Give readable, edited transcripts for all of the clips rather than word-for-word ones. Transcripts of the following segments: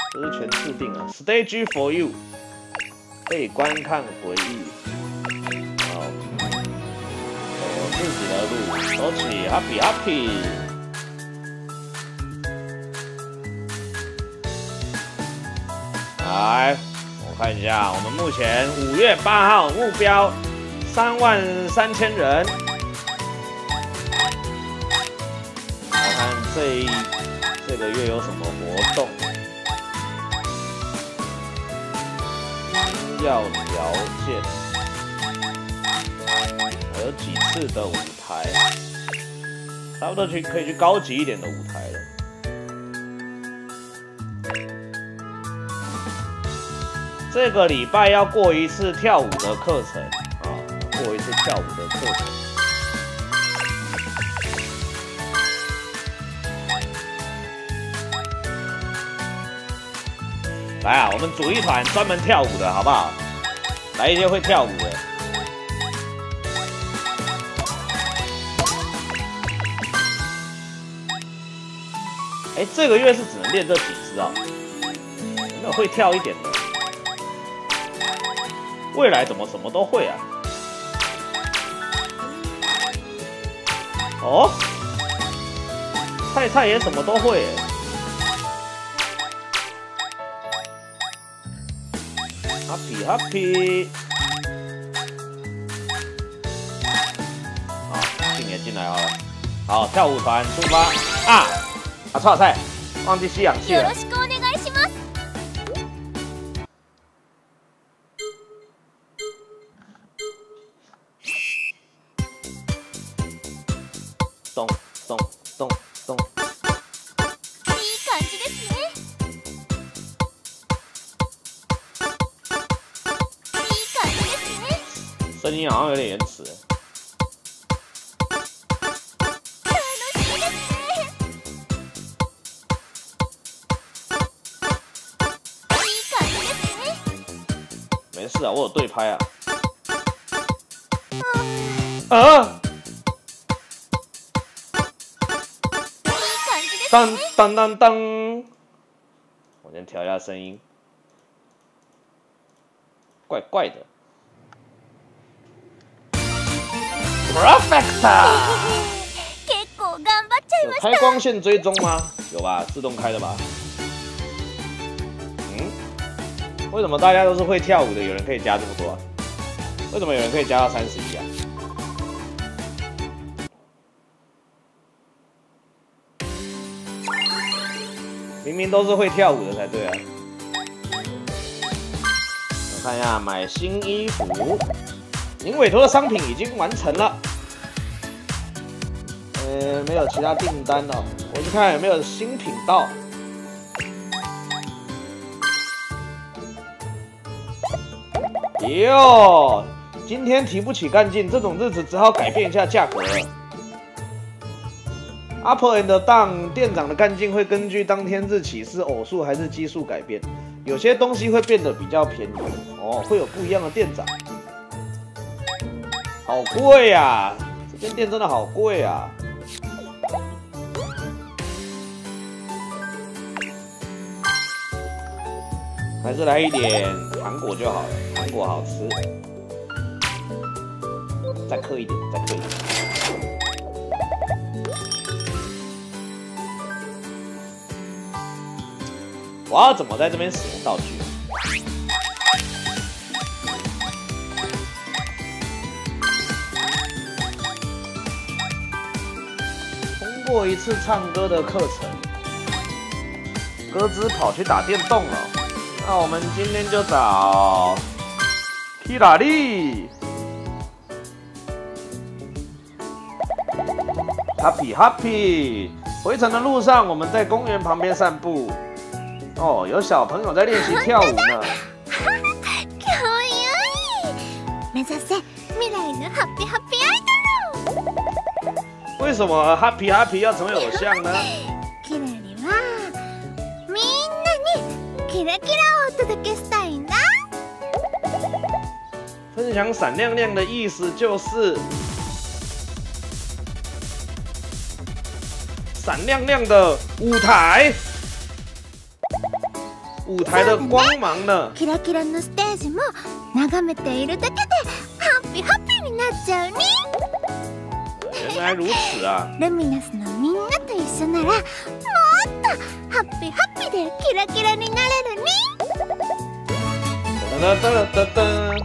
这是全制定啊 ，Stage for you， 可以观看回忆。好，走自己的路，走起 ，Happy Happy。来，我看一下，我们目前5月8号目标33000人。看看这个月有什么活动？要条件，还有几次的舞台，差不多可以去高级一点的舞台了。这个礼拜要过一次跳舞的课程啊，过一次跳舞的课程。来啊，我们组一团专门跳舞的好不好？来一些会跳舞的。哎，这个月是只能练这几支啊，有没有会跳一点的？未来怎么什么都会啊？哦，菜也什么都会耶。Happy， 好，静也进来好了。好，跳舞团出发啊！错菜，忘记吸氧气了。咚咚咚咚。声音好像有点延迟。没事啊，我有对拍啊。当当当当！我先调一下声音，怪怪的。Perfect！ 有开光线追踪吗？有吧，自动开的吧？为什么大家都是会跳舞的？有人可以加这么多啊？为什么有人可以加到31啊？明明都是会跳舞的才对啊！我看一下，买新衣服。您委托的商品已经完成了。没有其他订单哦，我去看有没有新品到。哟，今天提不起干劲，这种日子只好改变一下价格了。Up and down， 店长的干劲会根据当天日起是偶数还是奇数改变，有些东西会变得比较便宜哦，会有不一样的店长。好贵呀！这间店真的好贵啊！还是来一点糖果就好了，糖果好吃。再刻一点，再刻一点。我要怎么在这边使用道具？通过一次唱歌的课程，鸽子跑去打电动了。那我们今天就找 Kirari Happy。回程的路上，我们在公园旁边散步。哦，有小朋友在练习跳舞呢。为什么 Happy 要成为偶像呢？分享闪亮亮的意思就是闪亮亮的舞台。 舞台的光芒呢。 キラキラのステージも眺めているだけでハッピーハッピーになっちゃうね。 原来如此啊！ ルミナスのみんなと一緒ならもっとハッピーハッピーでキラキラになれるね。 噔噔噔噔噔。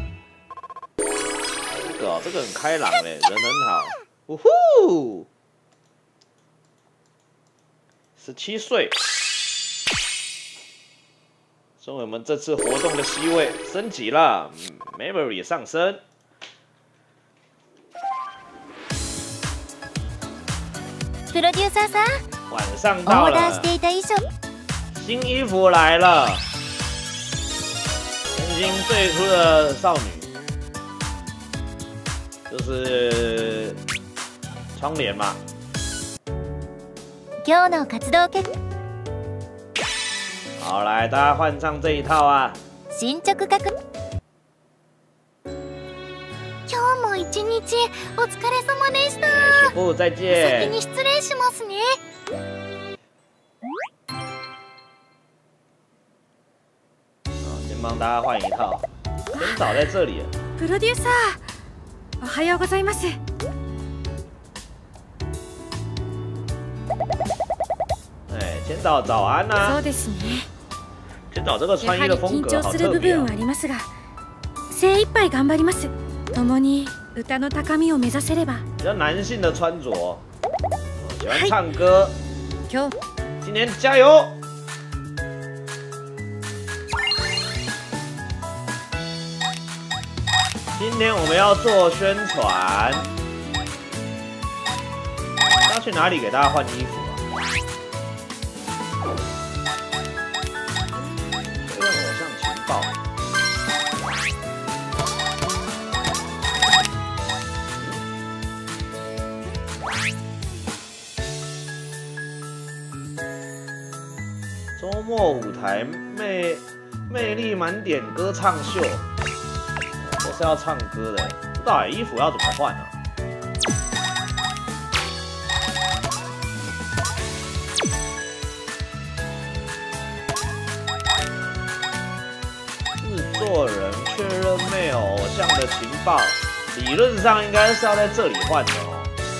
这个很开朗嘞，人很好。呜呼，17岁，身为我们这次活动的 C 位升级了，Memory 上升。 プロデューサーさん、 晚上到オーダーし了， ていた衣装。 新衣服来了，曾经最初的少女。就是窗帘嘛。 今日の活動結果。 好，来，大家换上这一套啊。 進捗確認。今日も一日お疲れ様でした。 学部再先见。 に失礼しますね。 好，先帮大家换一套。先找在这里了。 プロデューサー、おはようございます。 哎，先找早安呐、 そうですね。 先找这个やはり穿衣的风緊格好張する部特别啊分は。ありますが、精一杯頑張ります。共に歌の高みを目指せれば。 比较男性的穿着，喜欢唱歌。 今日今年加油！今天我们要做宣传，要去哪里给大家换衣服啊？确认偶像情报。周末舞台魅力满点歌唱秀。都是要唱歌的，不知道衣服要怎么换啊？制作人确认没有偶像的情报，理论上应该是要在这里换的哦。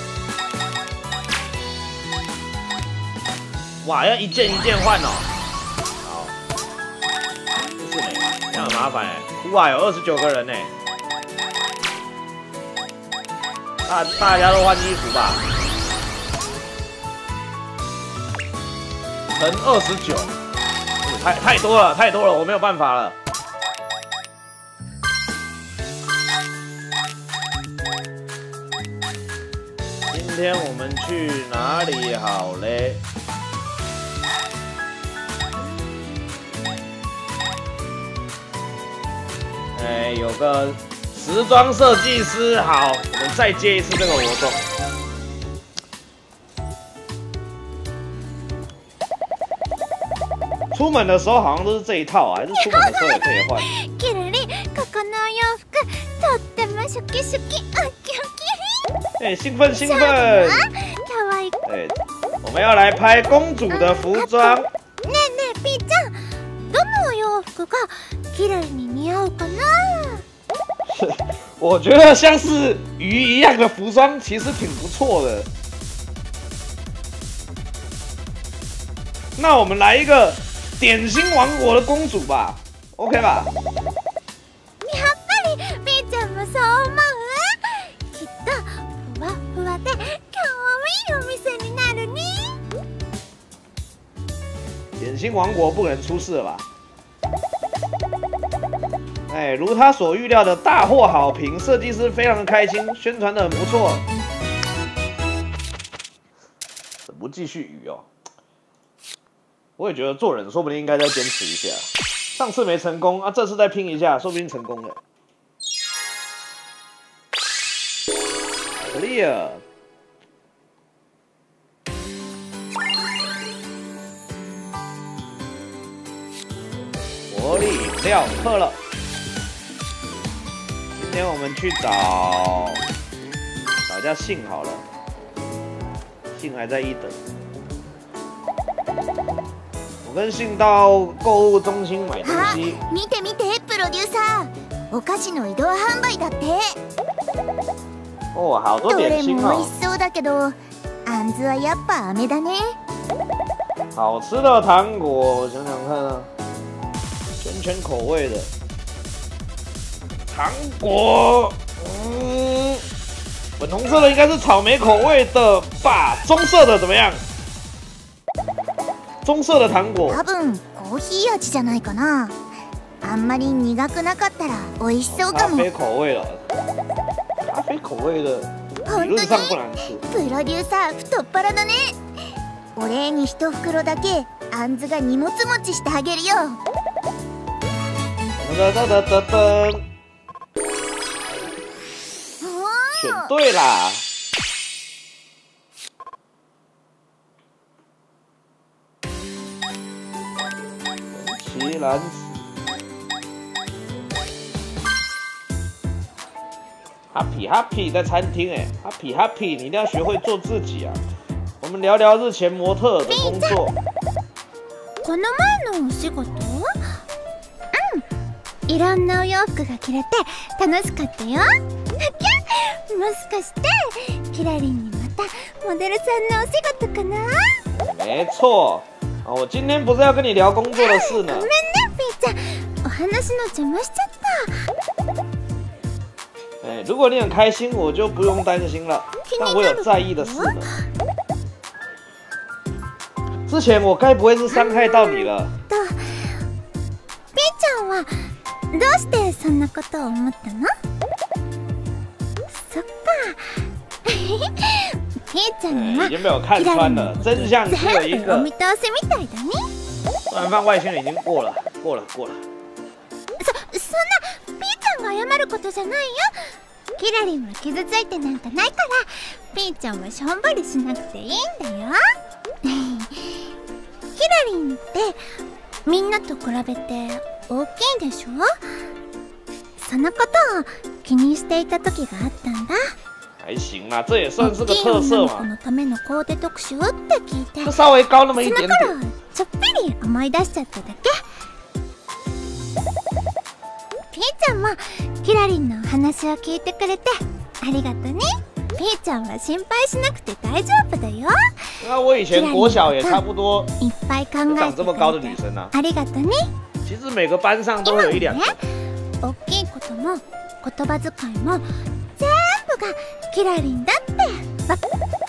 哇，要一件一件换哦。好，不是呢，这样很麻烦哎。哇，有29个人呢。大家都换衣服吧，乘29，太多了，太多了，我没有办法了。今天我们去哪里好嘞？哎，有个时装设计师，好，我们再接一次这个活动。出门的时候好像都是这一套啊，还是出门的时候也可以换？ キラリ、ここのお洋服とってもシュキシュキ、ウキウキ。 哎，兴奋兴奋！ 可愛い。 哎，我们要来拍公主的服装。 ねえねえ、ピーちゃん、どのお洋服がキラリに似合うかな？ 我觉得像是鱼一样的服装其实挺不错的。那我们来一个点心王国的公主吧 ，OK 吧？ やっぱりピーちゃんもそう思う？きっとふわふわでかわいいお店になるね。 点心王国不可能出事了吧？哎，如他所预料的大获好评，设计师非常的开心，宣传的很不错。怎么不继续语哦？我也觉得做人说不定应该再坚持一下，上次没成功啊，这次再拼一下，说不定成功了。Clear。活力饮料喝了。今天我们去找一下信好了，信还在一等。我跟信到购物中心买东西。 見て見て、プロデューサー。お菓子の移動販売だって。 哦，好多どれ点心哦も美味し。そうだけど、あんずはやっぱ飴だね。 好吃的糖果，我想想看啊，圈圈口味的糖果，粉红色的应该是草莓口味的吧？棕色的怎么样？棕色的糖果， 多分コーヒー味じゃないかな。あんまり苦くなかったら美味しそうかも。 咖啡口味了，咖啡口味的理论上不难吃。 プロデューサー太っ腹だね。お礼に一袋だけあんずが荷物持ちしてあげるよ。 噔噔噔噔噔，选对啦！神奇男子。Happy Happy 在餐厅哎 ，Happy Happy 你一定要学会做自己啊！我们聊聊日前模特的工作。 この前のお仕事？いろんなお洋服が着れて楽しかったよ。もしかしてキラリンにまたモデルさんのお仕事かな？ 没错，我今天不是要跟你聊工作的事呢。 ごめんね、ピーちゃん。お話の邪魔しちゃった。 如果你很开心，我就不用担心了。但我有在意的事呢。之前我该不会是伤害到你了？ ピーちゃんはどうしてそんなことを思ったの？そっか。ピーちゃんには已经被我看穿了，真相只有一全部个お。見通しみたいだね。 晚饭外星人已经过了。そんなピーちゃんが謝ることじゃないよ。キラリンは傷ついてなんかないから、ピーちゃんはしょんぼりしなくていいんだよ。キラリンってみんなと比べて大きいでしょ？そのことを気にしていた時があったんだ。 还行啦，这也算是个大きい女特色嘛。 の子のためのコーデ特集って聞いて、 就稍微高那么一そ点点。 の頃ちょっぴり思い出しちゃっただけ。ピーちゃんもキラリンのお話を聞いてくれてありがとね。ピーちゃんは心配しなくて大丈夫だよ。 那我以前国小也差不多いっぱい考え长て这么高的くれて女生啊。 ありがとね。 其实每个班上都会有一两个。 大きいことも言葉遣いも全部がキラリンだってわ。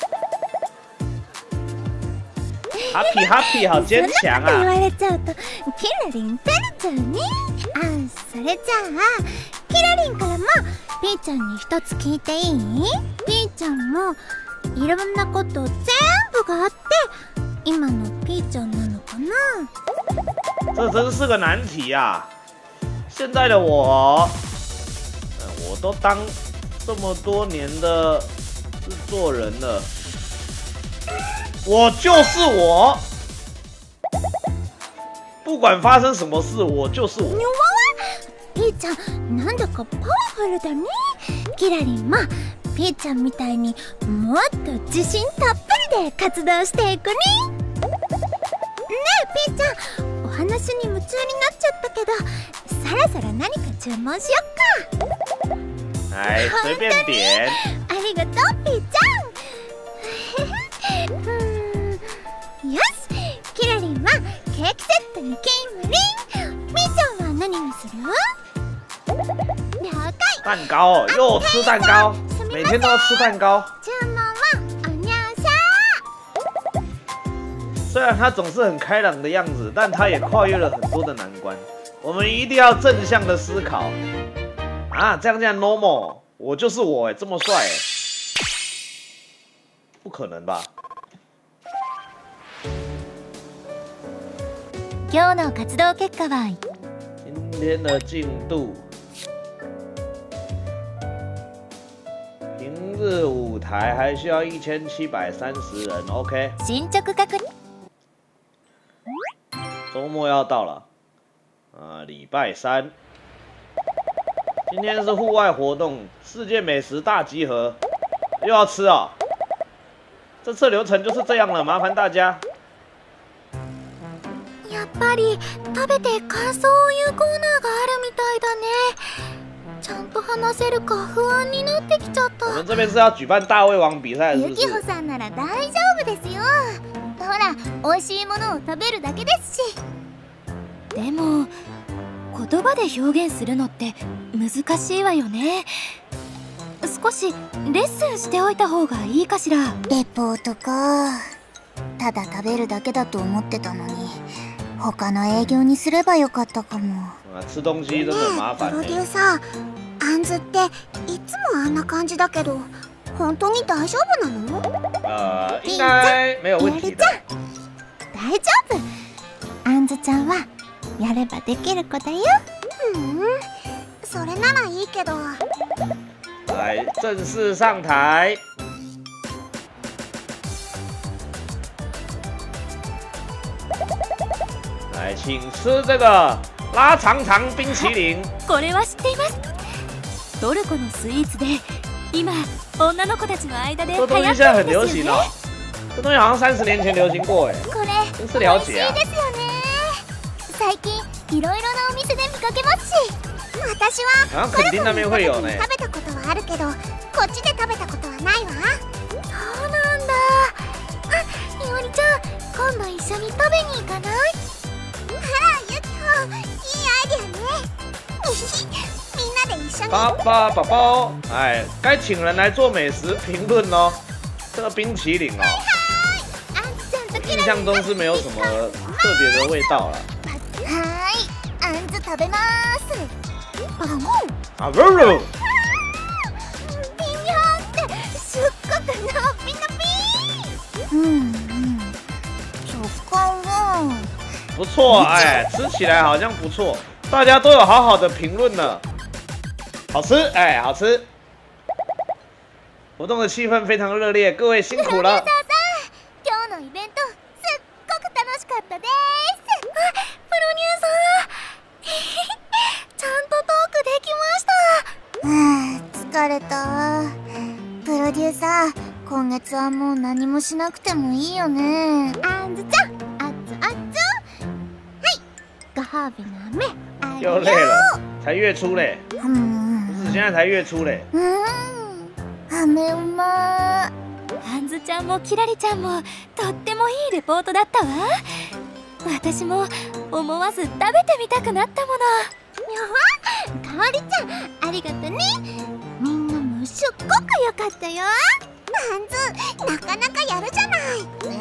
Happy Happy 好坚強そんなこと言啊！ われちゃうとキラリン照れちゃうね。それじゃあキラリンからもピーちゃんに一つ聞いていい？ピーちゃんもいろんなこと全部があって今のピーちゃんなのかな？ 这真是个难题啊！现在的我，我都当这么多年的制作人了，我就是我，不管发生什么事，我就是我。 ピーちゃんなんだかパワフルだね。キラリンもピーちゃんみたいにもっと自信たっぷりで活動していくね。ねえピーちゃん、お話に夢中になっちゃったけどそろそろ何か注文しよっか。 来，随便点。 ありがとうピーちゃん。よし、キラリンはケーキセットにキームリン。ピーちゃんは何にする？了解。 蛋糕哦，又吃蛋糕，每天都要吃蛋糕。 注文はおにゃーさ虽然他总是很开朗的样子，但他也跨越了很多的难关。我们一定要正向的思考啊！这样 normal， 我就是我哎，这么帅哎，不可能吧？ 今日の活動結果は今天的进度，平日舞台还需要1730人 ，OK。 進捗確認。 周末要到了，礼拜三，今天是户外活动，世界美食大集合，又要吃哦。这次流程就是这样了，麻烦大家。 やっっぱり食べて感想を言うコーナーがあるみたいだね。ちゃんと話せるか不安になってきちゃった。 我们这边是要举办大胃王比赛，是不ユキホ是？ さんなら大丈夫ですよ。ほら、美味しいものを食べるだけですし。 でも言葉で表現するのって難しいわよね。少しレッスンしておいた方がいいかしら。 レポートか。ただ食べるだけだと思ってたのに、他の営業にすればよかったかも。 吃东西真的很麻烦プロデュー呢。 サー、あんずっていつもあんな感じだけど、本当に大丈夫なの？ 应该没有问题的。 大丈夫。あんずちゃんはやればできる子だよ。それならいいけど。 来，正式上台。来，请吃这个拉长长冰淇淋。 これは知っています。トルコのスイーツで今女の子たちの間で流行ってるんですよね。 这东西好像30年前流行过哎。 これ真是了解啊。 美味しいですよね。最近いろいろなお店で見かけますし、私は肯定那边会有呢。 食べたことはあるけど、こっちで食べたことはないわ。そうなんだ。あ、いおりちゃん、今度一緒に食べに行かない？あら、ゆきほ、いいアイデアね。みんなで一緒に。 爸爸宝宝，哎，该请人来做美食评论哦。这个冰淇淋哦，印象中是没有什么特别的味道了。 はい、あんず食べます。 啊，不是。 微妙ってすっごくのびのび。食感は不错，哎，吃起来好像不错，大家都有好好的评论呢。好吃，哎，好吃。活动的气氛非常热烈，各位辛苦了。 今日のイベントすっごく楽しかったです。プロデューサー、ちゃんとトークできました。疲れた。プロデューサー、今月はもう何もしなくてもいいよね。あんずちゃん、あっつあっつ。はい、ご褒美の飴あ又累了，才月初嘞。不是，现在才月初嘞。 飴うま。 あんずちゃんもキラリちゃんもとってもいいレポートだったわ。私も思わず食べてみたくなったもの。 かおりちゃん、ありがとね。みんなもすっごく良かったよ。あんず、なかなかやるじゃない。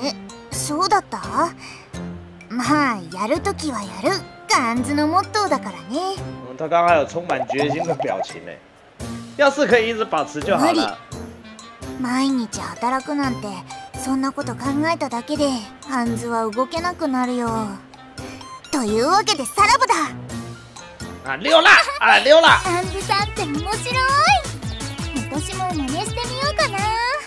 そうだった？まあ、やるときはやるがあんずのモットーだからね。 他刚刚还有充满决心的表情呢。要是可以一直保持就好了。 毎日働くなんて、そんなこと考えただけであんずは動けなくなるよ。というわけでさらばだ。 啊，溜啦！啊，溜啦！ あんずさんって面白い。私も真似してみようかな。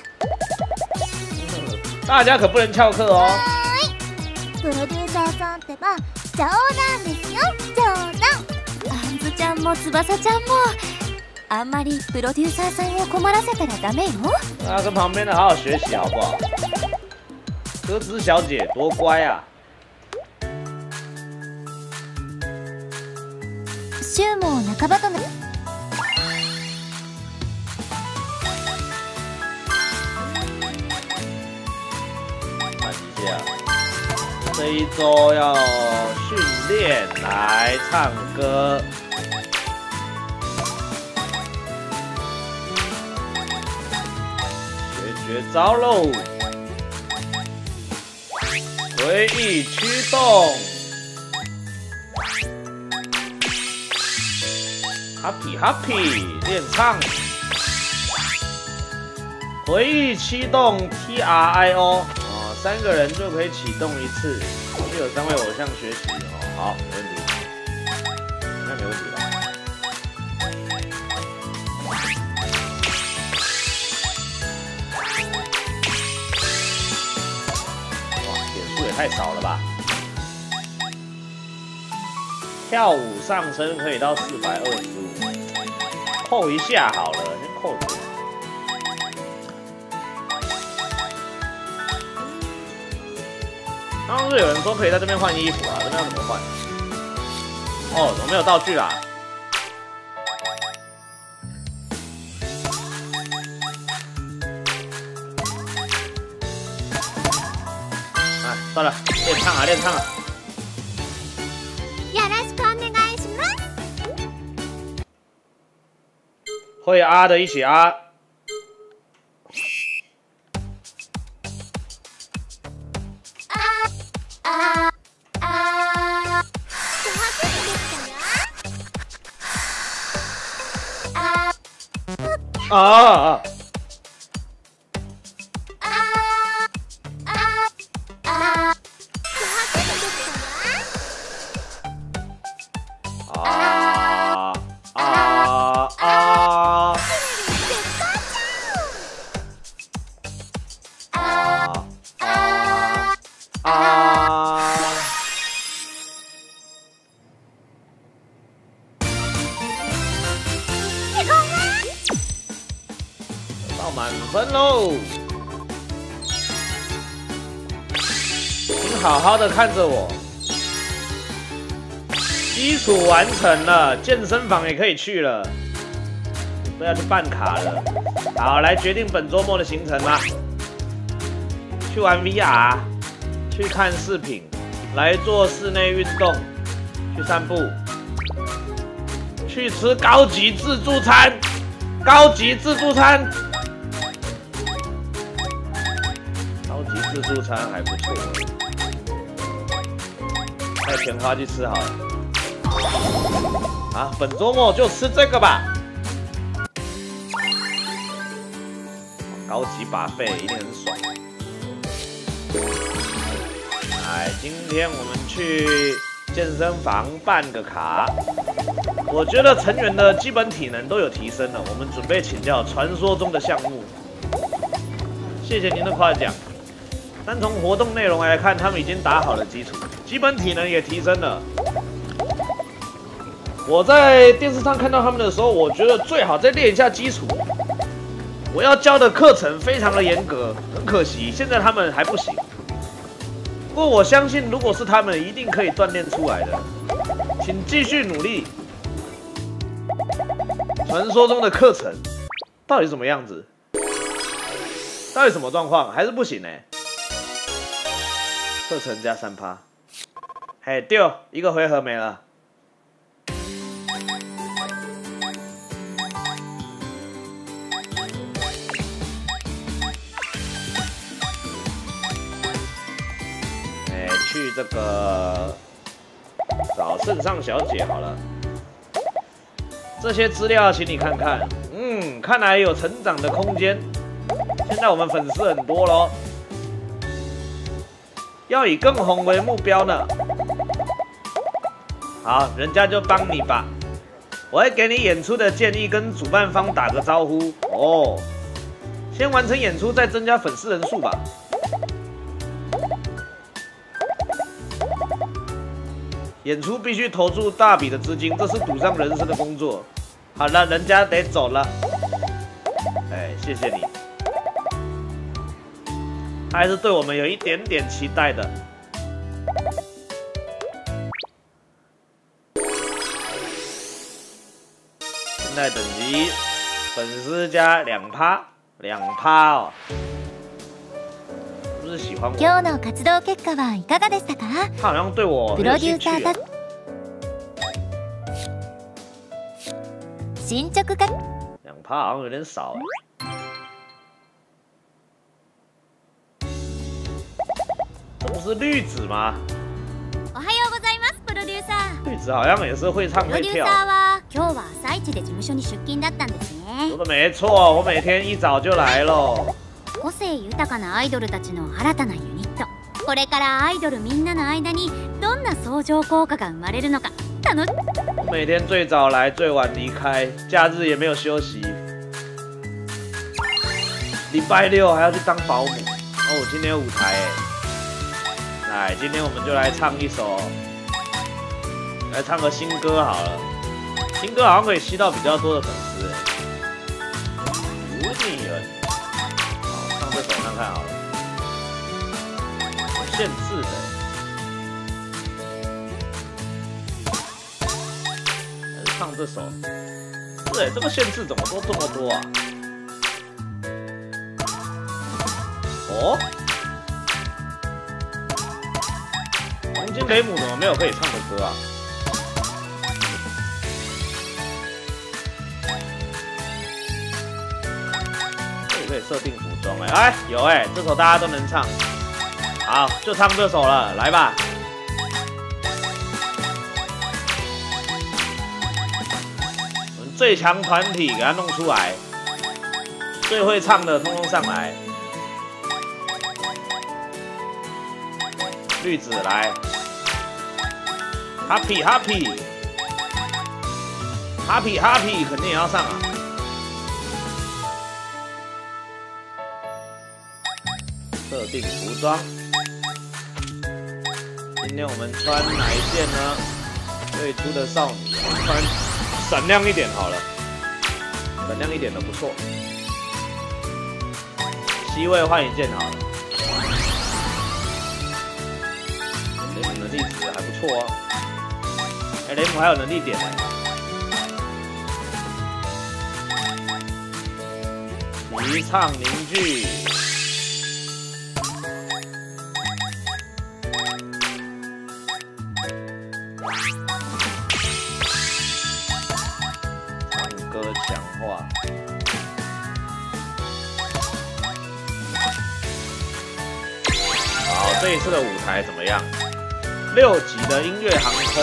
大家可不能翘课哦。 プロデューサーさんってば冗談ですよ、冗談。 あんずちゃんも翼ちゃんもあんまりプロデューサーさんを困らせたらダメよ。 跟旁边的好好学习好不好？歌姿小姐多乖啊！ 週も半ばとな。 看一下，这一周要训练来唱歌。绝招喽！回忆驱动 ，Happy Happy 练唱，回忆驱动 TRIO 啊，3个人就可以启动一次，就有3位偶像学习哦。好，没问题，应该没问题吧？太少了吧？跳舞上升可以到425，扣一下好了，先扣着。 刚刚是有人说可以在这边换衣服啊，这边要怎么换？哦，怎么没有道具啦？哎，算了，练唱啊，练唱啊。 よろしくお願いします。 会啊的一起啊。啊！到满分喽！请好好的看着我。基础完成了，健身房也可以去了，不要去办卡了。好，来决定本周末的行程吧。去玩 VR， 去看视频，来做室内运动，去散步，去吃高级自助餐。高级自助餐，高级自助餐还不错。带钱花去吃好了。啊，本周末就吃这个吧。高级buffet一定很爽。来，今天我们去健身房办个卡。我觉得成员的基本体能都有提升了，我们准备请教传说中的项目。谢谢您的夸奖。单从活动内容来看，他们已经打好了基础，基本体能也提升了。我在电视上看到他们的时候，我觉得最好再练一下基础。我要教的课程非常的严格，很可惜现在他们还不行。不过我相信，如果是他们，一定可以锻炼出来的。请继续努力。传说中的课程到底什么样子？到底什么状况？还是不行呢？课程加3%，嘿，丢一个回合没了。去这个找圣上小姐好了。这些资料请你看看，看来有成长的空间。现在我们粉丝很多咯，要以更红为目标呢。好，人家就帮你吧。我会给你演出的建议，跟主办方打个招呼哦。先完成演出，再增加粉丝人数吧。演出必须投注大笔的资金，这是赌上人生的工作。好了，人家得走了。哎，谢谢你。他还是对我们有一点点期待的。现在等级粉丝加2%，2%哦。是不是喜欢我？ 今日の活動結果はいかがでしたか？ 他好像对我プロデュ很有兴趣ーサーだ。進捗か 2%好像有点少哎。这不是绿子吗？ おはようございます、プロデューサー。 绿子好像也是会唱会跳。 プロデューサーは今日は朝一で事務所に出勤だったんですね。 说的没错，我每天一早就来喽。 個性豊かなアイドルたちの新たなユニット。これからアイドルみんなの間にどんな相乗効果が生まれるのか楽し。 我每天最早来，最晚离开，假日也没有休息。礼拜6还要去当保姆。哦，今天有舞台哎。来，今天我们就来唱一首，来唱个新歌好了。新歌好像可以吸到比较多的粉丝哎。无女人，好，唱这首看看好了。限制的。 这首。对，这个限制怎么都这么多啊？哦，黄金雷姆怎么没有可以唱的歌啊？这里可以设定服装哎，有哎，这首大家都能唱。好，就唱这首了，来吧。我们最强团体给它弄出来，最会唱的通通上来。绿子来 ，Happy Happy Happy Happy 肯定也要上啊。设定服装。今天我们穿哪一件呢？最初的少女，我们穿闪亮一点好了，闪亮一点的不错。C位换一件好了。雷姆能力值还不错哦。哎，雷姆还有能力点呢。齐唱凝聚。强化，好，这一次的舞台怎么样？6级的音乐航空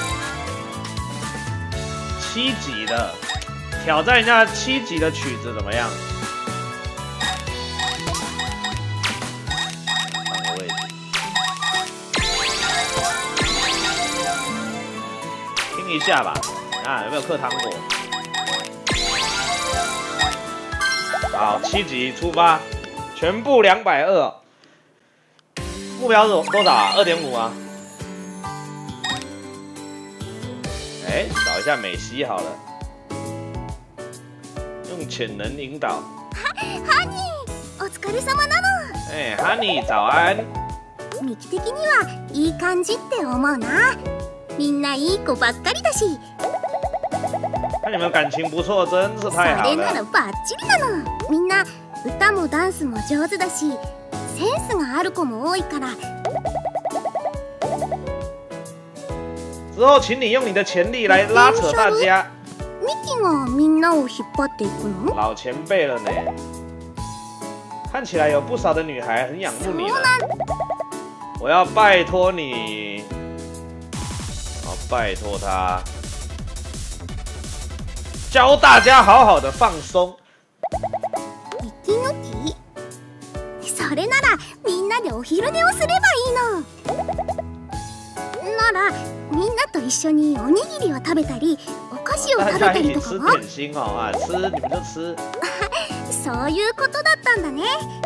，7级的挑战一下7级的曲子怎么样？换个位置，听一下吧，啊，有没有嗑糖果？好，7级出发，全部220，目标是多少啊？2.5啊？哎，找一下美西好了，用潜能引导。 ハニー、お疲れ様なの。 哎，哈尼，早安。 ミキ的にはいい感じって思うな。みんないい子ばっかりだし。 看你们感情不错，真是太好それな了。 らバッチリなの。みんな歌もダンスも上手だし、センスがある子も多いから。 之后，请你用你的潜力来拉扯大家。 ミキがみんなを引っ張っていくの？ 老前辈了呢，看起来有不少的女孩很仰慕你呢。我要拜托你，我要拜托他。教大家好好的放松。 息抜き？それならみんなでお昼寝をすればいいの。ならみんなと一緒におにぎりを食べたり、お菓子を食べたりとかは？ 大家一起吃点心哦啊，吃你们就吃。 そういうことだったんだね。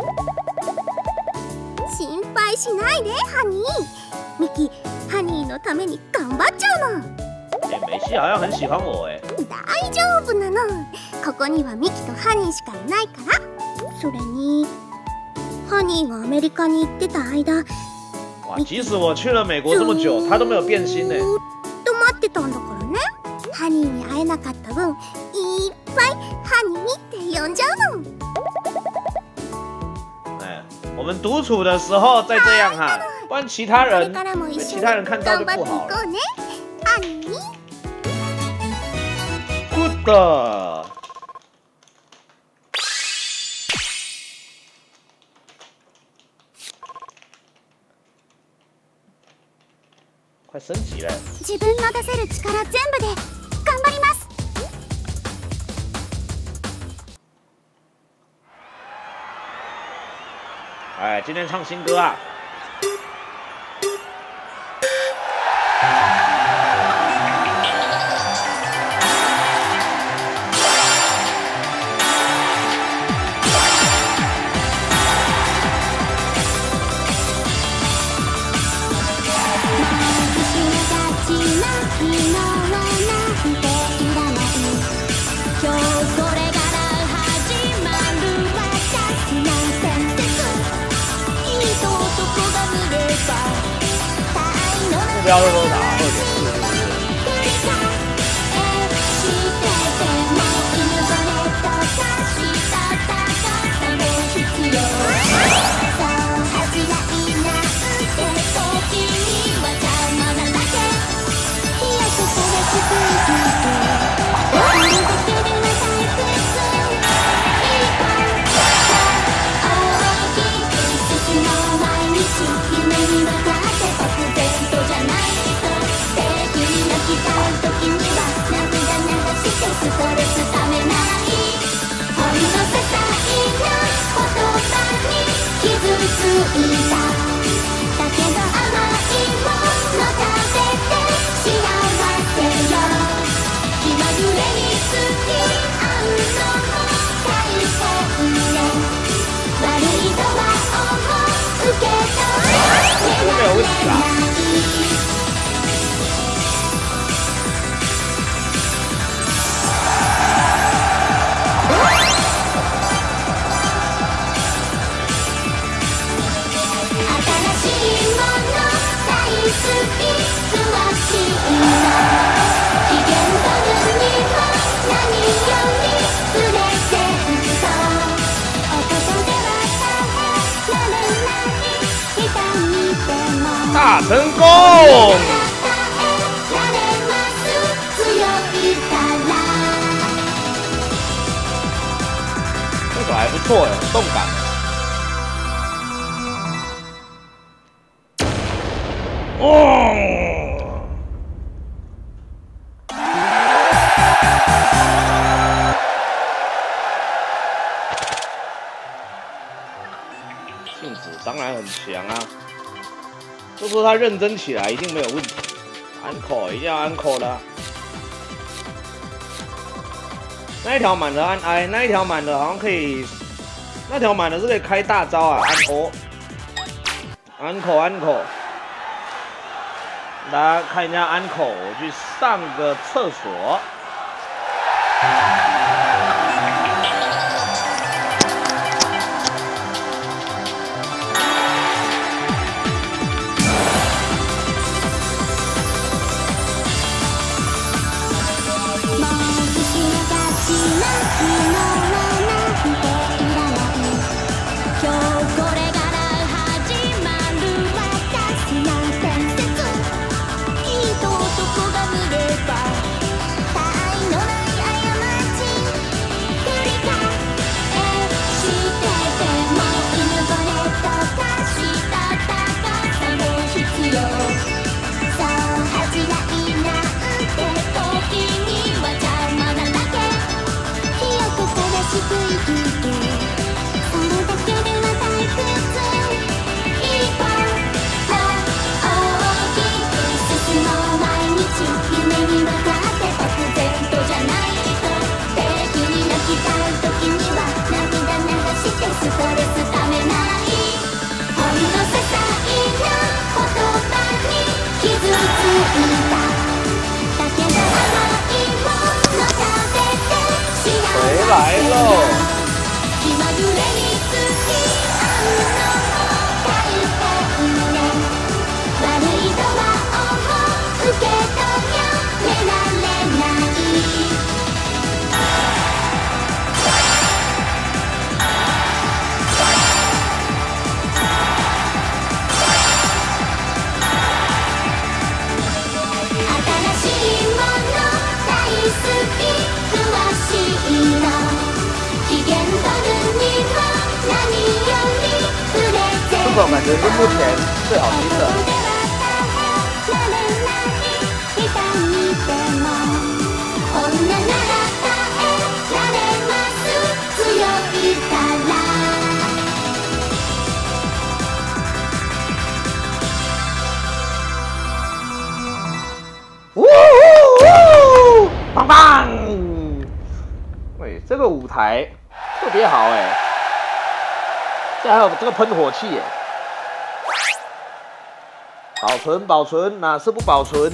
心配しないでハニー。ミキ、ハニーのために頑張っちゃうの。 哎，美西好像很喜欢我哎。 大丈夫なの。ここにはミキとハニーしかいないから。それにハニーがアメリカに行ってた間、 哇，即使我去了美国这么久，他都没有变心呢。 ずっと待ってたんだからね。ハニーに会えなかった分、いっぱいハニーって呼んじゃうの。 哎，我们独处的时候再这样哈，不然其他これ人からも一緒に其他人看到就頑張ってい不好了。 こうね。ハニー。 Good。快升级了！ 自分の出せる力全部で頑張ります。 哎，今天唱新歌啊！目标是多少？2.4。 ただけど甘いもの食べて幸せよ気まぐれに付き合うのも大変ね悪いとは思うけど寝られない大成功！这首还不错哎，动感。哦。幸福当然很强啊。就说他认真起来一定没有问题，安口一定要安口的。那一条满的按 I， 那一条满的好像可以，那条满的是可以开大招啊，安口，安口安口。大家看一下安口，我去上个厕所。来喽！这首感觉是目前最好听的。呜呜！棒棒！喂，这个舞台特别好哎，这还有这个喷火器耶。保存保存，哪是不保存？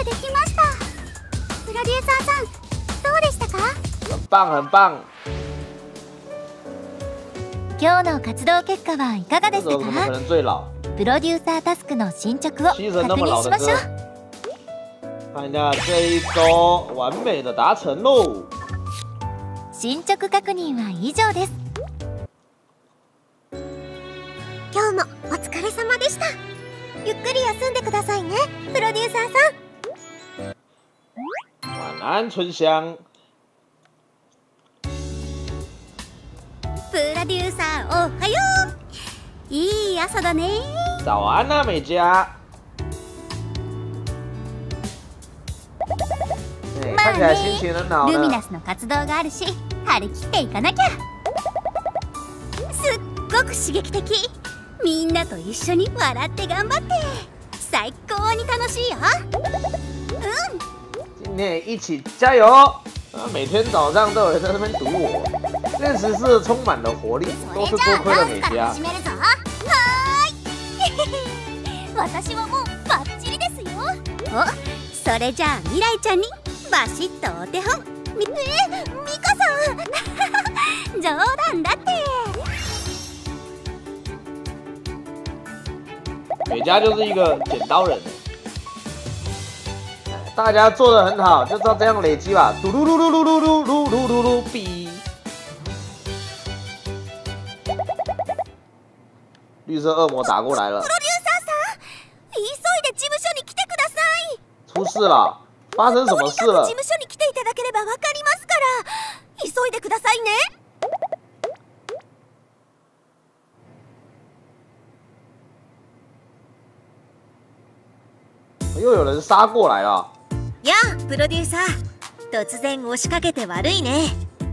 很棒很棒。 今日の活動結果はいかがでしたか？プロデューサータスクの進捗を確認しましょう。 看一下这一周完美的达成喽。 進捗確認は以上です。 今日もお疲れ様でした。ゆっくり休んでくださいね、プロデューサーさん。晚安，春香。 プロデューサーおはよう。いい朝だね。 早安啊，美嘉。看起来心情很好呢。 ルミナスの活動があるし、張り切っていかなきゃ。 すっごく刺激的。 みんなと一緒に笑って頑張って最高に楽しいよ。 今天也一起加油！每天早上都有人在那边堵我，练习室充满了活力，都是多亏了美嘉。 私はもうバッチリですよ。お、それじゃあ未来ちゃんにバシッとお手本。ミカさん冗談だって。 美嘉就是一个剪刀人，大家做的很好，就照这样累积吧。嘟噜噜噜噜噜噜噜噜噜噜哔。绿色恶魔打过来了。 急いで事務所に来てください。 出事了，发生什么事了？ 事務所に来ていただければわかりますから、急いでくださいね。 又有人杀过来了。 やあ、プロデューサー。突然押しかけて悪いね。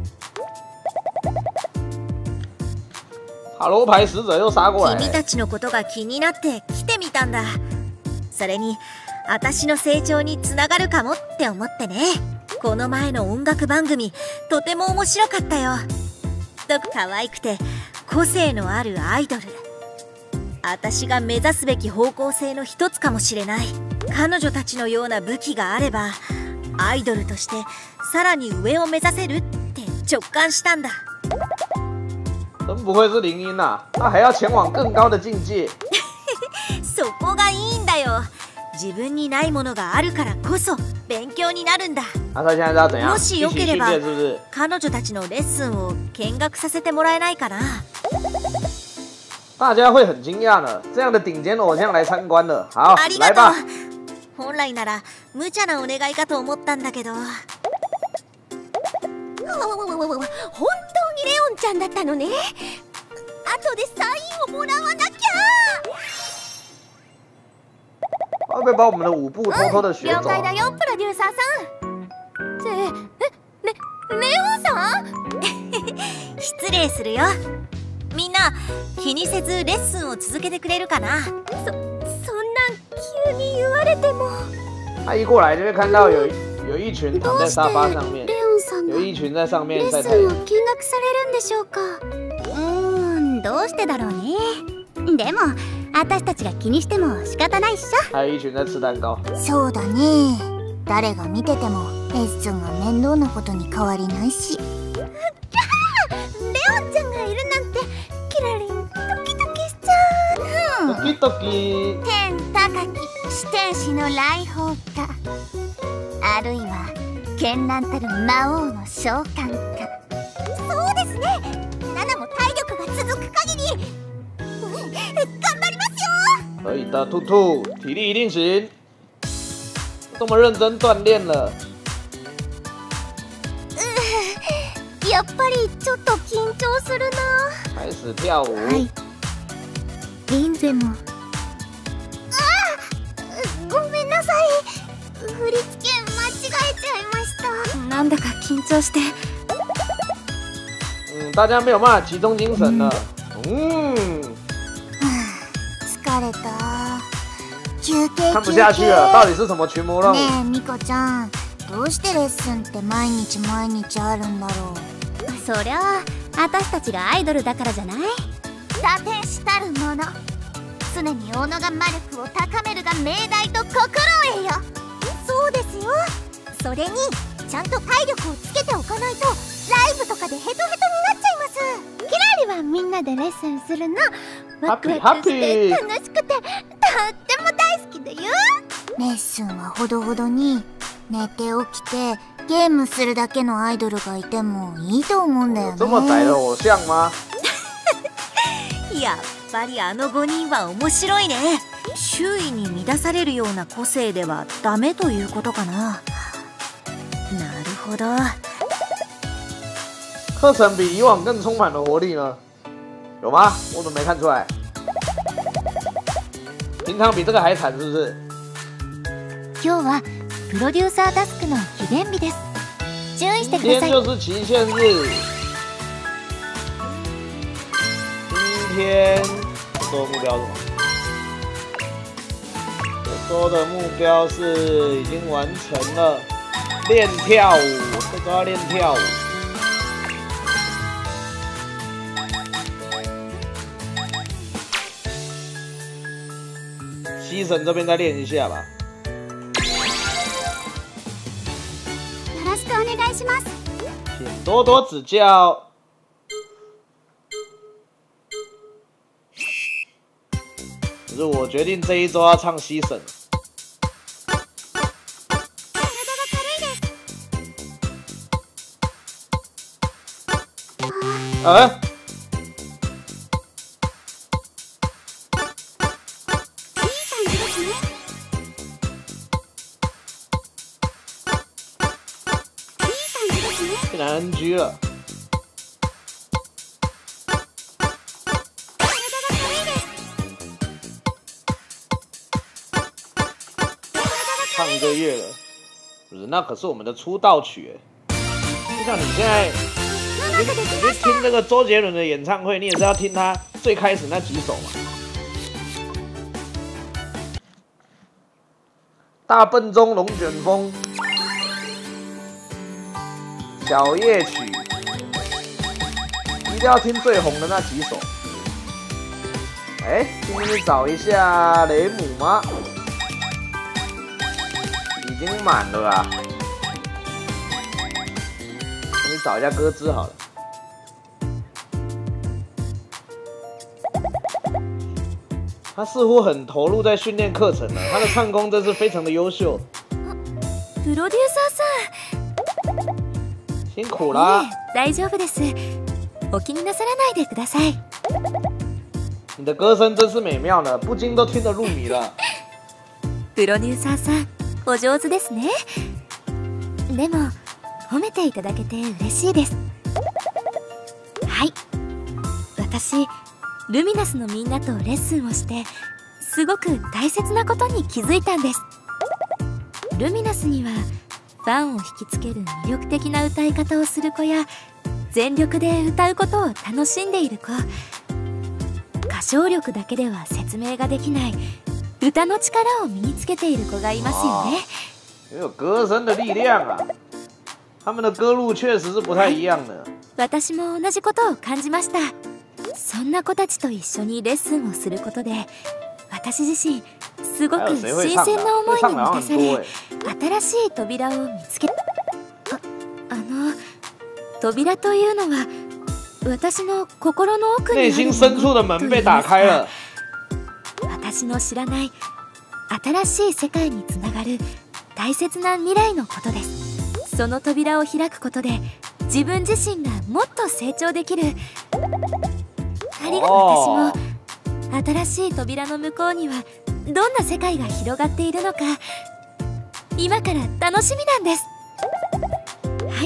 塔罗牌使者又杀过来了。 君たちのことが気になって来てみたんだ。それに私の成長につながるかもって思ってね。この前の音楽番組とても面白かったよ。すごく可愛くて個性のあるアイドル。私が目指すべき方向性の一つかもしれない。彼女たちのような武器があればアイドルとしてさらに上を目指せるって直感したんだ。 真不愧是林音啊，他还要前往更高的境界。 そこがいいんだよ。自分にないものがあるからこそ勉強になるんだ。 他现在是要怎样？ もしよければ一起训练是不是？ 彼女たちのレッスンを見学させてもらえないかな。 大家会很惊讶呢，这样的顶尖偶像来参观了。好， ありがと来吧。 う。本来なら無茶なお願いかと思ったんだけど。本当にレオンちゃんだったのね。後でサインをもらわなきゃ。 会不会把我们的舞步偷偷的学了走啊？ 解だよ、プロデューサーさん。レオンさん失礼するよ。みんな気にせずレッスンを続けてくれるかな。そんなん急に言われても。 他一过来就会看到有一群躺在沙发上面， レオンさんが有一群在上面レッ在台スンを見学されるんでしょうか。どうしてだろうね。でも私たちが気にしても仕方ないっしょ。 还有一群在吃蛋糕。 そうだね。誰が見ててもレッスンが面倒なことに変わりないし。 レオンちゃんがいるなんてキラリンドキドキしちゃう。 ドキドキ。 天高き四天使の来訪か、あるいは絢爛たる魔王の召喚か。 そうですね。ナナも体力が続く限り頑張りますよ。 可以的，兔兔，体力一定行。这么认真锻炼了。 やっぱりちょっと緊張するな。 开始跳舞。 リンゼも。ごめんなさい。振り付け間違えちゃいました。なんだか緊張して。 大家没有办法集中精神了。 疲れた。休憩看不下去了，到底是什么群魔乱舞？ ねえミコちゃん、どうしてレッスンって毎日毎日あるんだろう。 そりゃあ私たちがアイドルだからじゃない。 打天使たるもの、常に己が魔力を高めるが命題と心得よ。 そうですよ。それにちゃんと体力をつけておかないとライブとかでヘトヘトになっちゃいます。キラリはみんなでレッスンするのワクワクして楽しくてとっても大好きだよ。 レッスンはほどほどに、寝て起きてゲームするだけのアイドルがいてもいいと思うんだよね。 这么窄的偶像吗？ やっぱりあの5人は面白いね。周囲に乱されるような個性ではダメということかな。なるほど。 课程比以往更充满了活力呢，有吗？我怎么没看出来？平常比这个还惨是不是？ 今日はプロデューサータスクの記念日です。注意してくだ今天さい。 就是期限日。今天周目标是什么？这周的目标是已经完成了，练跳舞，这周要练跳舞。西神这边再练一下吧。 よろしくお願いします。 请多多指教。可是我决定这一周要唱西神。竟然 NG 了。唱1个月了，不是？那可是我们的出道曲哎。就像你现在，你去听这个周杰伦的演唱会，你也是要听他最开始那几首嘛。大笨钟龙卷风。小夜曲，一定要听最红的那几首。今天去找一下雷姆吗？已经满了啊。你找一下歌之好了。他似乎很投入在训练课程了，他的唱功真是非常的优秀。 プロデューサーさん。 辛苦啦！ 大丈夫です。お気になさらないでください。 你的歌声真是美妙呢，不禁都听得入迷了。 プロデューサーさん、お上手ですね。でも、褒めていただけて嬉しいです。はい。私、ルミナスのみんなとレッスンをして、すごく大切なことに気づいたんです。ルミナスには、ファンを引きつける魅力的な歌い方をする子や全力で歌うことを楽しんでいる子、歌唱力だけでは説明ができない歌の力を身につけている子がいますよね。 有歌声的力量啊！他们的歌路确实是不太一样的。 私も同じことを感じました。そんな子たちと一緒にレッスンをすることで、私自身すごく新鮮な思いに満たされ、新しい扉を見つけ、扉というのは私の心の奥にある内心深处的門被打開了。 私の知らない新しい世界につながる大切な未来のことです。その扉を開くことで自分自身がもっと成長できる。ありがとう。私も新しい扉の向こうにはどんな世界が広がっているのか、今から楽しみなんです。はい、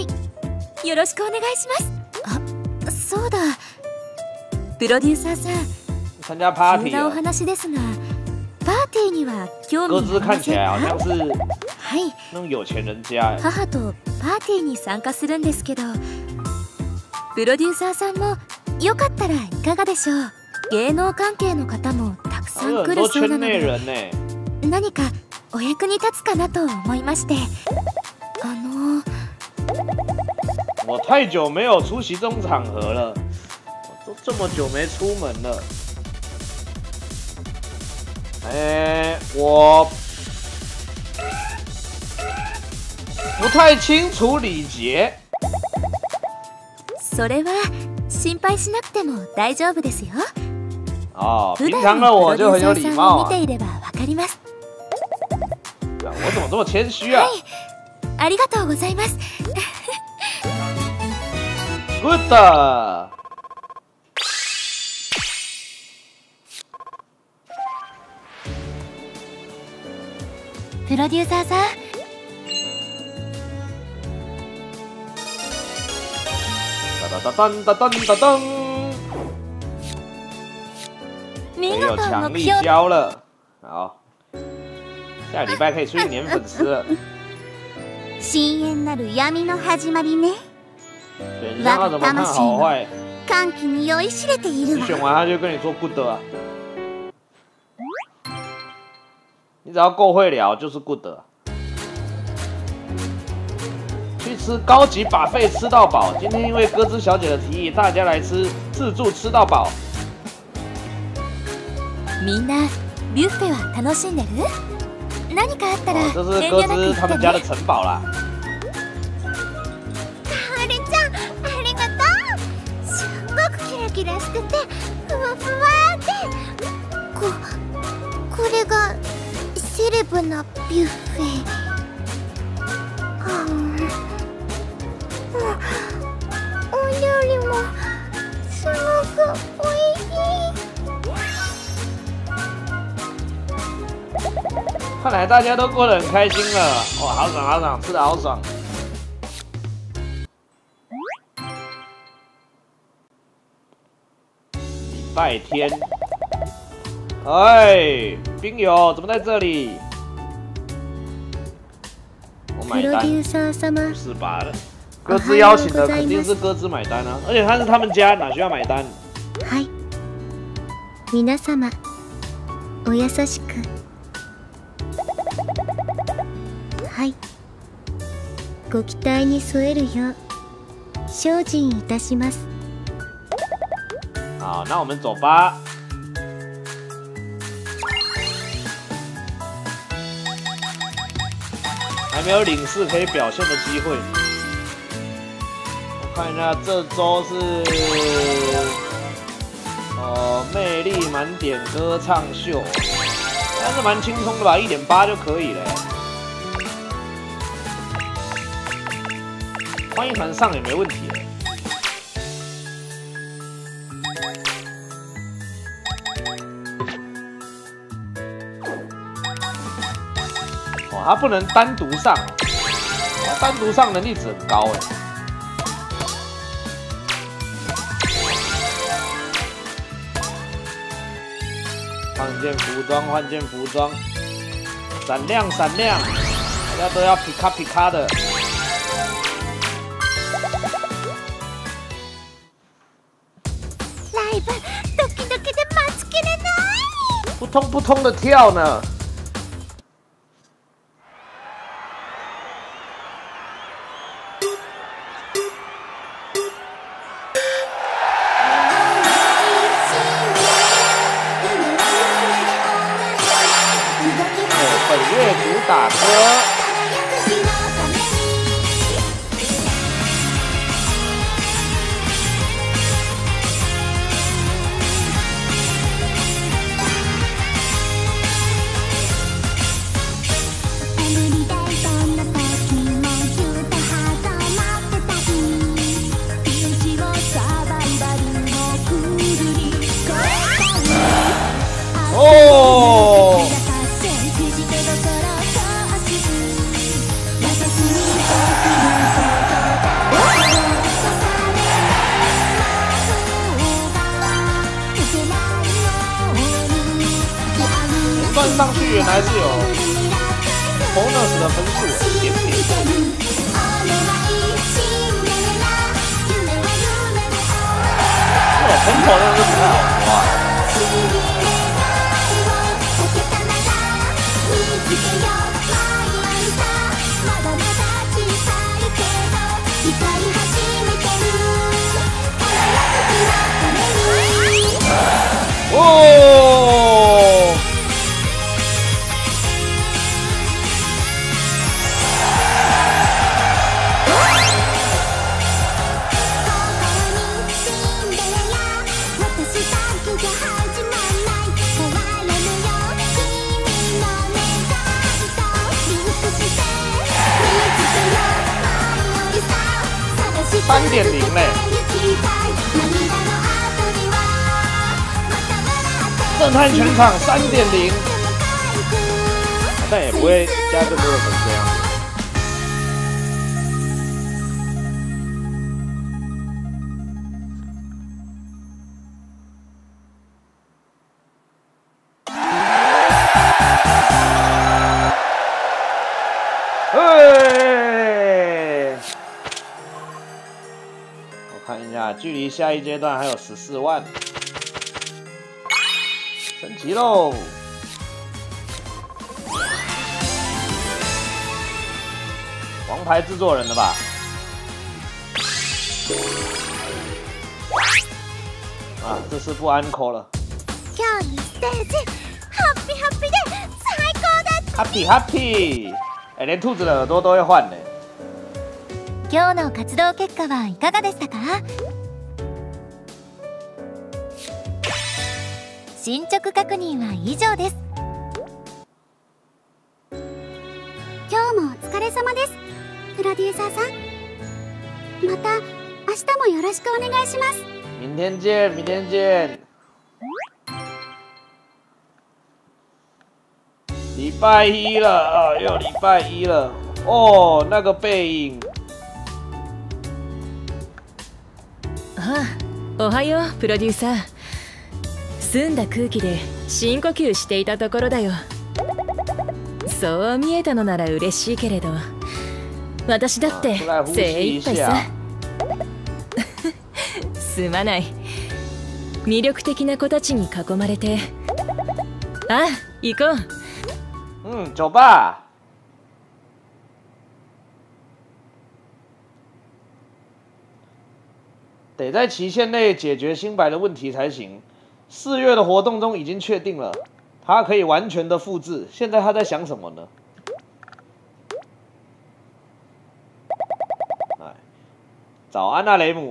よろしくお願いします。そうだ、プロデューサーさん、急なお話ですが、パーティーには興味ありませんか？はい、母とパーティーに参加するんですけど、プロデューサーさんもよかったらいかがでしょう？芸能関係の方もたくさん来るそうなので、何かお役に立つかなと思いまして。 我太久没有出席这种场合了，我都这么久没出门了。我不太清楚礼节。 それは心配しなくても大丈夫ですよ。 平常的我就很有礼貌啊。 見ていればわかります。 我怎么这么谦虚啊？ はい、ありがとうございます。 Good。 プロデューサーさん、 哒哒哒哒哒哒， 見有事强力目標。 交了。好，下礼拜可以出去黏粉丝了。 深淵なる闇の始まりね。 选项要怎么看好坏？ 歓喜に酔いしれているわ。 你选完他就跟你说 good 啊。 你只要够会聊就是 good。去吃高级buffet吃到饱。今天因为歌之小姐的提议，大家来吃自助吃到饱。 みんなビュッフェは楽しんでる？何かあったら这是歌之他们家的城堡啦。 カオルちゃん、ありがとう。すっごくキラキラしててふわふわで、これがセレブなビュッフェ。お料理もすごくおいしい。 看来大家都过得很开心了，哇，好爽好爽，吃的好爽。礼拜天，哎，冰友怎么在这里？我买单，不是罢了。歌之邀请的肯定是歌之买单啊，而且他是他们家，哪需要买单？ はい、皆様お優しく。はい、ご期待に添えるよう精進いたします。 好，那我们走吧。还没有领事可以表现的机会。我看一下，这周是魅力满点歌唱秀，应该是蛮轻松的吧，1.8就可以了。欢迎团上也没问题。哦，他不能单独上，单独上能力值很高哎。换件服装，换件服装，闪亮闪亮，大家都要皮卡皮卡的。 ライブドキドキで待ちきれない。 扑通扑通的跳呢。本月主打歌。哦。算上去原来是有 bonus 的分数，点点。这种tempo真的是不太好抓啊。哦。3.0嘞，震撼全场3.0，但也不会加更多的粉这样。看一下，距离下一阶段还有14万，升级喽！ 王牌制作人了吧？啊，这是不安扣了。 今日のステージハッピーハッピーで最高だった。 Happy Happy， 哎，连兔子的耳朵都会换呢。 今日の活動結果はいかがでしたか？進捗確認は以上です。今日もお疲れ様です、プロデューサーさん。また明日もよろしくお願いします。 明天见，明天见。礼拜一了啊，又礼拜一了哦。那个背影。 ああ、おはようプロデューサー。澄んだ空気で深呼吸していたところだよ。そう見えたのなら嬉しいけれど、私だって精一杯さ。すまない。魅力的な子たちに囲まれて。ああ、行こう。 走吧。得在期限内解决新白的问题才行。4月的活动中已经确定了，他可以完全的复制。现在他在想什么呢？哎，早安啊，雷姆。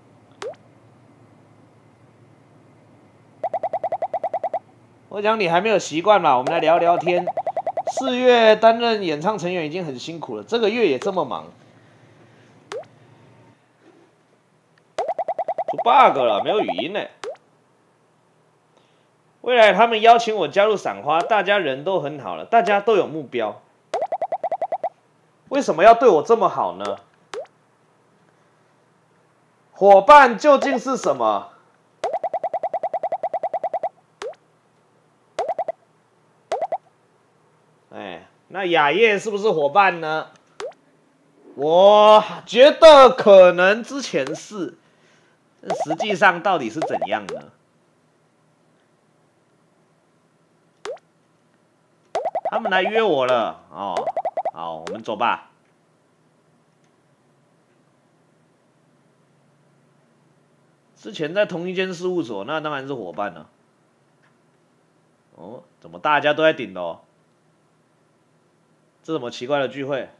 我想你还没有习惯嘛，我们来聊聊天。4月担任演唱成员已经很辛苦了，这个月也这么忙。出 bug 了，没有语音呢。未来他们邀请我加入赏花，大家人都很好了，大家都有目标。为什么要对我这么好呢？伙伴究竟是什么？哎，那雅叶是不是伙伴呢？我觉得可能之前是，但实际上到底是怎样呢？他们来约我了哦，好，我们走吧。之前在同一间事务所，那当然是伙伴了。哦，怎么大家都在顶楼？这什么奇怪的聚会？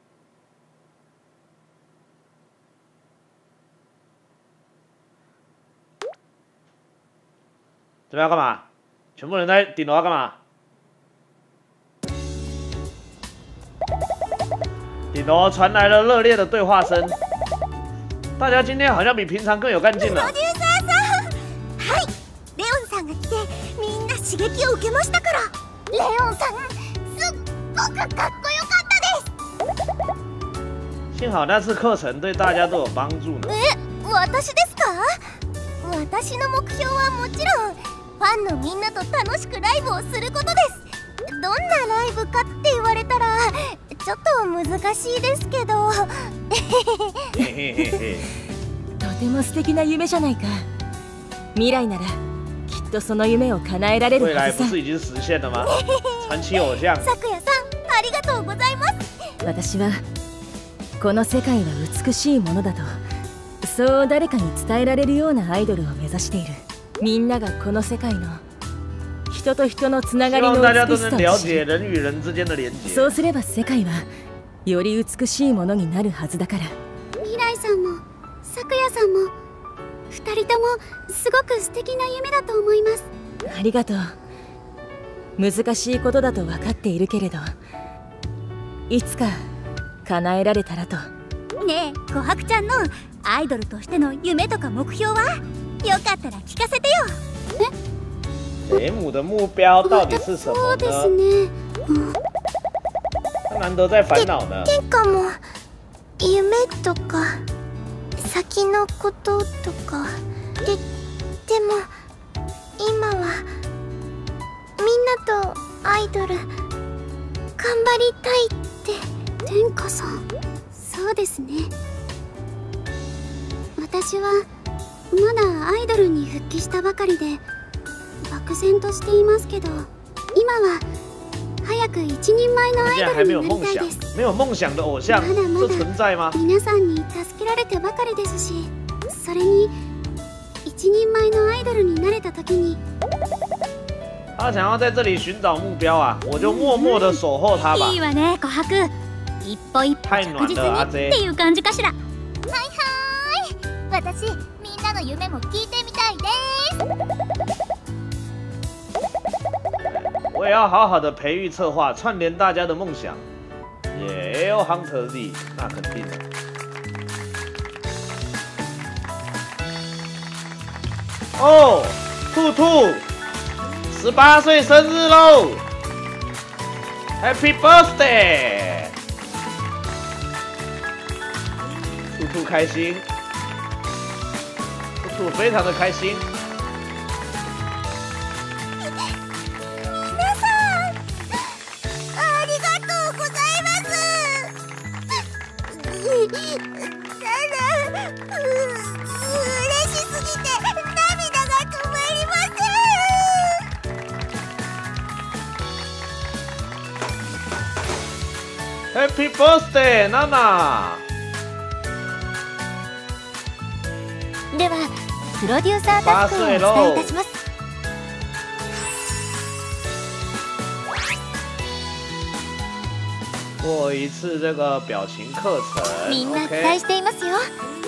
这边要干嘛？全部人在顶楼要干嘛？顶楼传来了热烈的对话声，大家今天好像比平常更有干劲了。 プロデューサーさん、はい、レオンさんが来てみんな刺激を受けましたから。レオンさん、すっごくかっこよかったです。 幸好那次课程对大家都有帮助呢。 私ですか？私の目標はもちろんファンのみんなと楽しくライブをすることです。どんなライブかって言われたらちょっと難しいですけど。 とても素敵な夢じゃないか。未来ならきっとその夢を叶えられる未来はずさ。 不是已经实现了吗？传奇偶像。 さくやさん、ありがとうございます。 私はこの世界は美しいものだと、そう誰かに伝えられるようなアイドルを目指している。みんながこの世界の人と人のつながりの美しさを知り、そうすれば世界はより美しいものになるはずだから。 未来さんもさくやさんも2人ともすごく素敵な夢だと思います。 ありがとう。難しいことだと分かっているけれど、いつか叶えられたらと。 ねえ、琥珀ちゃんのアイドルとしての夢とか目標は？よかったら聞かせてよ。 雷姆的目标到底是什么そうです呢？ ね。 他难得在烦恼呢。 てかも夢とか先のこととかでも今はみんなとアイドル頑張りたいって。天下さん、そうですね。私はまだアイドルに復帰したばかりで漠然としていますけど、今は早く一人前のアイ竟然还没ドルに有梦想なりたいです。， 没有梦想的偶像，这存在吗？ 皆さんに助けられてばかりですし、それに一人前のアイドルになれた時に。 他想要在这里寻找目标啊，我就默默的守候他吧。 いいわね、琥珀。一歩一歩太暖着実了，阿にっ Z て。いう感じかしら。はいはい。私、みんなの夢も聞いてみたいです。 我也要好好的培育策划，串联大家的梦想。也有 Hunter Z， 那肯定的。哦，兔兔，18岁生日喽 ！Happy birthday！ 兔兔开心，兔兔非常的开心。 ありがとうございます。ただ、嬉しすぎて涙が止まりません。 Happy birthday， 娜娜！ では、プロデューサータスクをお伝えいたします。 过一次这个表情课程。 みんな期 OK 待していますよ。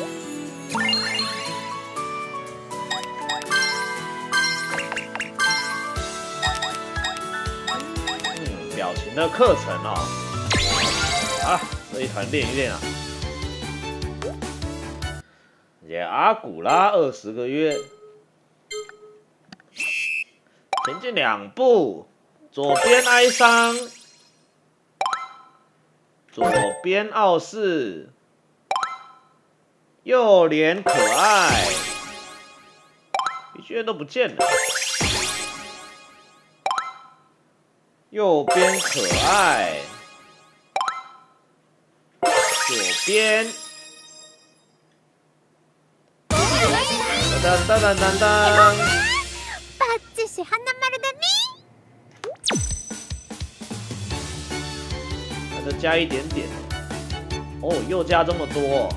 表情的课程哦。啊，这一团练一练啊。也阿古拉20个月，前进2步，左边哀伤，左边傲视，右脸可爱，一句都不见了。右边可爱，左边。噔噔噔噔噔， バッチシ花丸だね。 那就加一点点。哦，又加这么多。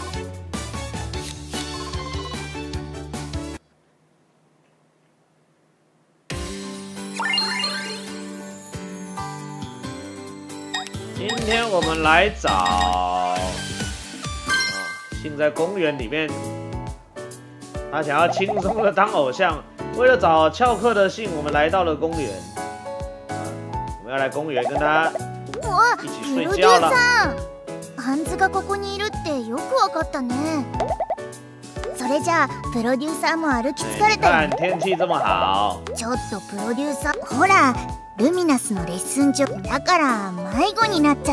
今天我们来找，信在公园里面。他想要轻松的当偶像，为了找翘课的信，我们来到了公园。我们要来公园跟他一起睡觉了。 ハンズがここにいるってよくわかったね。それじゃあプロデューサーも歩き疲れたよ。 看天气这么好， ちょっとプロデューサー、ほらルミナスのレッスン中だから迷子になっちゃって。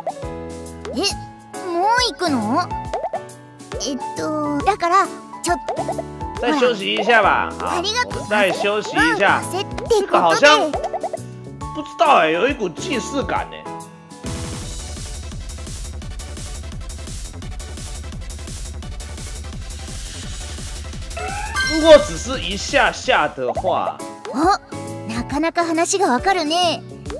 もう行くの？だからちょっと再休息一下吧。好，我们再休息一下。这个好像不知道哎，有一股既视感哎。如果只是一下下的话， なかなか話がわかるね。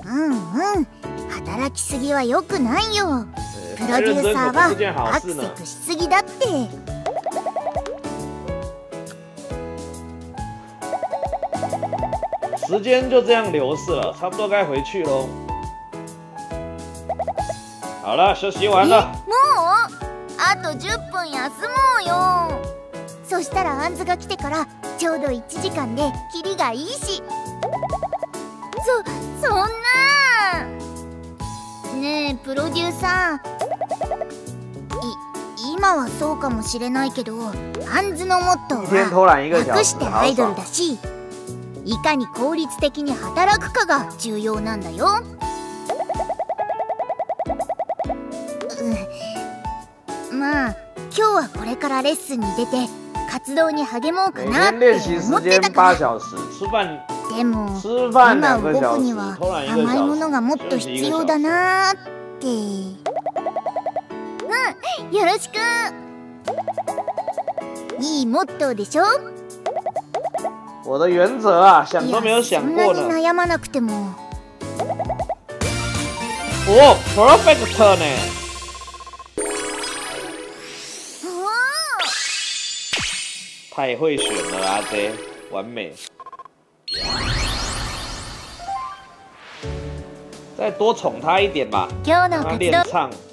働きすぎは良くないよ。プロデューサーはアクセクしすぎだって。 时间就这样流逝了，差不多该回去喽。好了，休息完了。 もう？あと10分休もうよ。そしたらアンズが来てからちょうど1時間でキリがいいし。そんな。ねえプロデューサー。今はそうかもしれないけど、アンズのモットーは楽してアイドルだし、いかに効率的に働くかが重要なんだよ。まあ今日はこれからレッスンに出て活動に励もうかなって思ってたから。でも今僕には甘いものがもっと必要だなーって。よろしく。いいモットーでしょ。 我的原则啊，想都没有想过呢。 そんなに悩まなくても。 哦 ，perfect 呢？太会选了啊，这完美。再多宠他一点吧， 今日の让他活動练唱。